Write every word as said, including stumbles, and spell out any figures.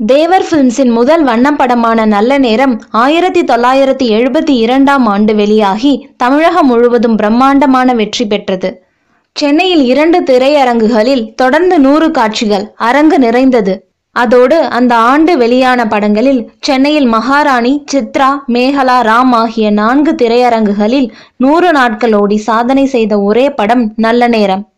தேவர் பிலிம்ஸின் முதல் வண்ணப்படமான நல்ல நேரம் ஆயிரத்தி தொள்ளாயிரத்தி எழுபத்தி இரண்டாம் ஆண்டு வெளியாகி தமிழகம் முழுவதும் பிரம்மாண்டமான வெற்றி பெற்றது. சென்னையில் இரண்டு திரையரங்குகளில் தொடர்ந்து நூறு காட்சிகள் அரங்கு நிறைந்தது. அதோடு அந்த ஆண்டு வெளியான படங்களில் சென்னையில் மகாராணி, சித்ரா, மேகலா, ராம் ஆகிய நான்கு திரையரங்குகளில் நூறு நாட்கள் ஓடி சாதனை செய்த ஒரே படம் நல்ல நேரம்.